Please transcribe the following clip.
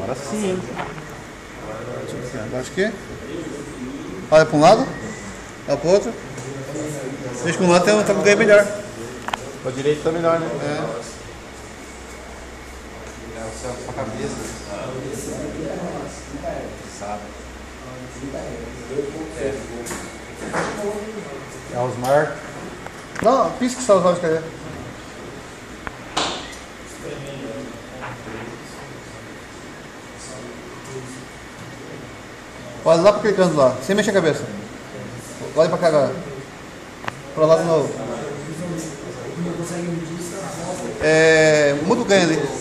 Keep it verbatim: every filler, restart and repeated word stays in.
Agora sim. Agora aqui. Olha para um lado. Olha para o outro. Veja que um lado tem um ganho melhor. Para a direita tá melhor, né? É. É o céu pra cabeça. Sabe. É. É Osmar. Não, pisca só os olhos, cadê? Olha lá para aquele canto lá, sem mexer a cabeça. Olha para cá agora. Para lá de novo. É, muda o ganho ali.